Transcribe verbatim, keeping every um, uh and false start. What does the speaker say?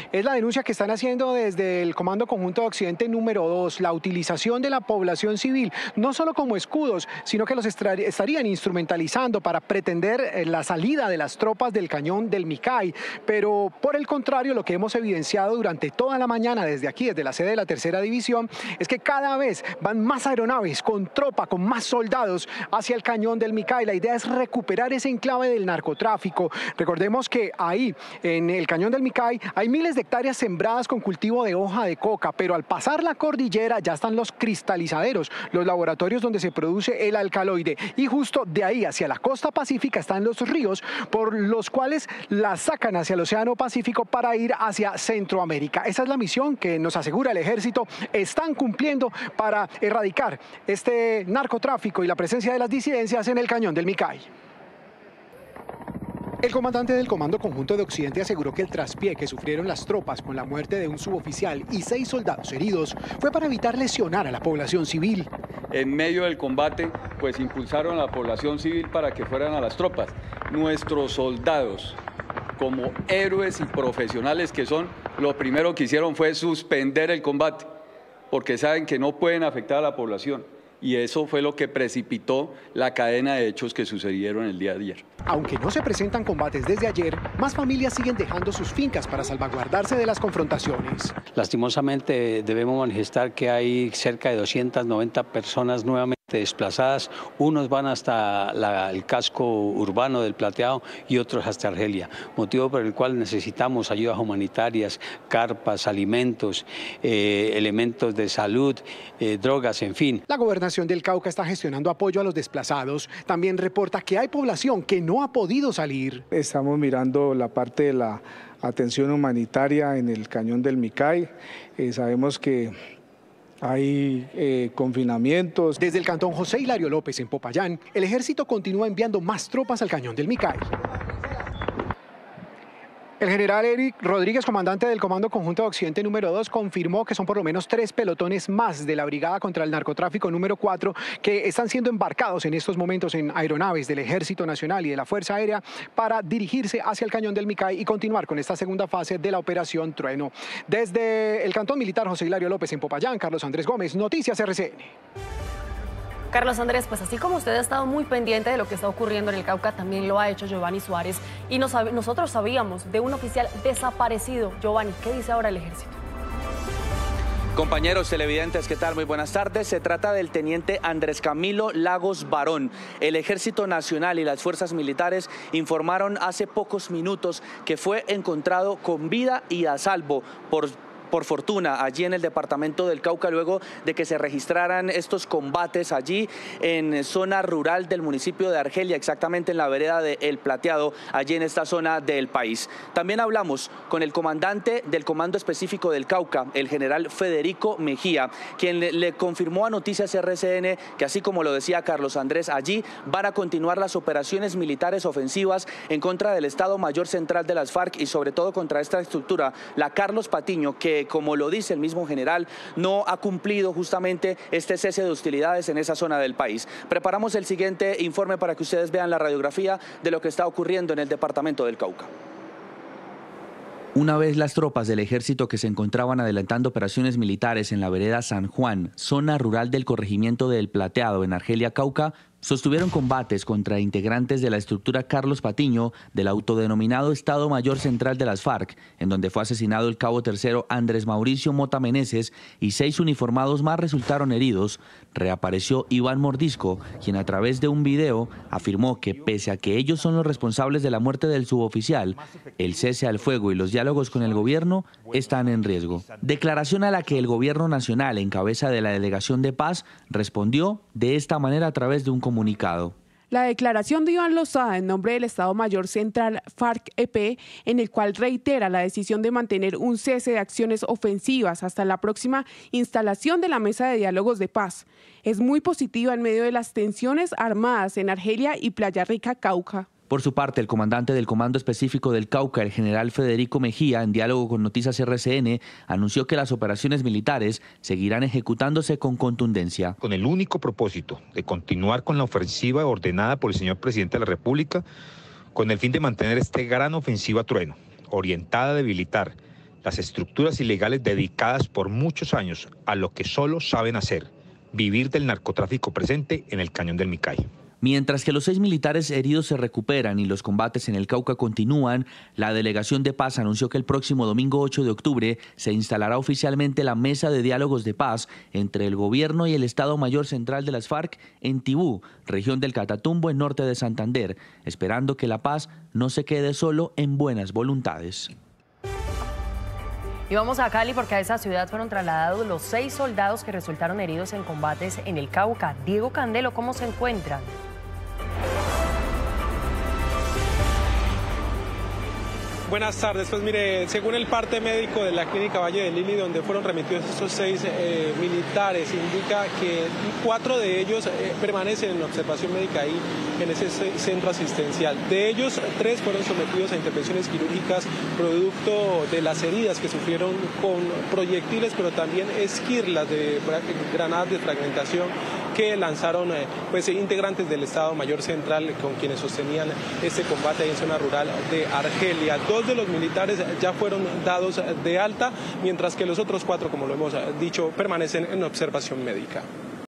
Es la denuncia que están haciendo desde el Comando Conjunto de Occidente número dos, la utilización de la población civil, no solo como escudos, sino que los estarían instrumentalizando para pretender la salida de las tropas del cañón del Micay. Pero por el contrario, lo que hemos evidenciado durante toda la mañana desde aquí, desde la sede de la tercera división, es que cada vez van más aeronaves con tropa, con más soldados hacia el cañón del Micay. La idea es recuperar ese enclave del narcotráfico. Recordemos que ahí, en el cañón del Micay, hay miles de hectáreas sembradas con cultivo de hoja de coca, pero al pasar la cordillera ya están los cristalizaderos, los laboratorios donde se produce el alcaloide, y justo de ahí hacia la costa pacífica están los ríos por los cuales la sacan hacia el océano Pacífico para ir hacia Centroamérica. Esa es la misión que nos asegura el ejército están cumpliendo para erradicar este narcotráfico y la presencia de las disidencias en el cañón del Micay. El comandante del Comando Conjunto de Occidente aseguró que el traspié que sufrieron las tropas con la muerte de un suboficial y seis soldados heridos fue para evitar lesionar a la población civil. En medio del combate, pues impulsaron a la población civil para que fueran a las tropas. Nuestros soldados, como héroes y profesionales que son, lo primero que hicieron fue suspender el combate, porque saben que no pueden afectar a la población. Y eso fue lo que precipitó la cadena de hechos que sucedieron el día de ayer. Aunque no se presentan combates desde ayer, más familias siguen dejando sus fincas para salvaguardarse de las confrontaciones. Lastimosamente debemos manifestar que hay cerca de doscientas noventa personas nuevamente desplazadas. Unos van hasta la, el casco urbano del Plateado y otros hasta Argelia, motivo por el cual necesitamos ayudas humanitarias, carpas, alimentos, eh, elementos de salud, eh, drogas, en fin. La Gobernación del Cauca está gestionando apoyo a los desplazados. También reporta que hay población que no ha podido salir. Estamos mirando la parte de la atención humanitaria en el cañón del Micay. Eh, sabemos que hay eh, confinamientos. Desde el cantón José Hilario López en Popayán, el ejército continúa enviando más tropas al cañón del Micay. El general Eric Rodríguez, comandante del Comando Conjunto de Occidente número dos, confirmó que son por lo menos tres pelotones más de la Brigada contra el Narcotráfico número cuatro que están siendo embarcados en estos momentos en aeronaves del Ejército Nacional y de la Fuerza Aérea para dirigirse hacia el cañón del Micay y continuar con esta segunda fase de la Operación Trueno. Desde el cantón militar José Hilario López en Popayán, Carlos Andrés Gómez, Noticias R C N. Carlos Andrés, pues así como usted ha estado muy pendiente de lo que está ocurriendo en el Cauca, también lo ha hecho Giovanni Suárez. Y nos, nosotros sabíamos de un oficial desaparecido. Giovanni, ¿qué dice ahora el ejército? Compañeros televidentes, ¿qué tal? Muy buenas tardes. Se trata del teniente Andrés Camilo Lagos Barón. El Ejército Nacional y las fuerzas militares informaron hace pocos minutos que fue encontrado con vida y a salvo por por fortuna, allí en el departamento del Cauca, luego de que se registraran estos combates allí en zona rural del municipio de Argelia, exactamente en la vereda de El Plateado, allí en esta zona del país. También hablamos con el comandante del Comando Específico del Cauca, el general Federico Mejía, quien le, le confirmó a Noticias R C N que, así como lo decía Carlos Andrés, allí van a continuar las operaciones militares ofensivas en contra del Estado Mayor Central de las FARC y sobre todo contra esta estructura, la Carlos Patiño, que como lo dice el mismo general, no ha cumplido justamente este cese de hostilidades en esa zona del país. Preparamos el siguiente informe para que ustedes vean la radiografía de lo que está ocurriendo en el departamento del Cauca. Una vez las tropas del ejército que se encontraban adelantando operaciones militares en la vereda San Juan, zona rural del corregimiento de El Plateado en Argelia, Cauca, sostuvieron combates contra integrantes de la estructura Carlos Patiño del autodenominado Estado Mayor Central de las FARC, en donde fue asesinado el cabo tercero Andrés Mauricio Mota Meneses y seis uniformados más resultaron heridos. Reapareció Iván Mordisco, quien a través de un video afirmó que pese a que ellos son los responsables de la muerte del suboficial, el cese al fuego y los diálogos con el gobierno están en riesgo. Declaración a la que el gobierno nacional, en cabeza de la Delegación de Paz, respondió de esta manera a través de un comunicado. La declaración de Iván Lozada en nombre del Estado Mayor Central FARC-E P, en el cual reitera la decisión de mantener un cese de acciones ofensivas hasta la próxima instalación de la Mesa de Diálogos de Paz, es muy positiva en medio de las tensiones armadas en Argelia y Playa Rica, Cauca. Por su parte, el comandante del Comando Específico del Cauca, el general Federico Mejía, en diálogo con Noticias R C N, anunció que las operaciones militares seguirán ejecutándose con contundencia. Con el único propósito de continuar con la ofensiva ordenada por el señor presidente de la República, con el fin de mantener esta gran ofensiva Trueno, orientada a debilitar las estructuras ilegales dedicadas por muchos años a lo que solo saben hacer, vivir del narcotráfico presente en el Cañón del Micay. Mientras que los seis militares heridos se recuperan y los combates en el Cauca continúan, la Delegación de Paz anunció que el próximo domingo ocho de octubre se instalará oficialmente la Mesa de Diálogos de Paz entre el gobierno y el Estado Mayor Central de las FARC en Tibú, región del Catatumbo en norte de Santander, esperando que la paz no se quede solo en buenas voluntades. Y vamos a Cali porque a esa ciudad fueron trasladados los seis soldados que resultaron heridos en combates en el Cauca. Diego Candelo, ¿cómo se encuentran? Buenas tardes, pues mire, según el parte médico de la clínica Valle del Lili, donde fueron remitidos estos seis eh, militares, indica que cuatro de ellos eh, permanecen en observación médica ahí en ese centro asistencial. De ellos, tres fueron sometidos a intervenciones quirúrgicas producto de las heridas que sufrieron con proyectiles, pero también esquirlas de granadas de fragmentación que lanzaron eh, pues, integrantes del Estado Mayor Central con quienes sostenían este combate ahí en zona rural de Argelia. Dos de los militares ya fueron dados de alta, mientras que los otros cuatro, como lo hemos dicho, permanecen en observación médica.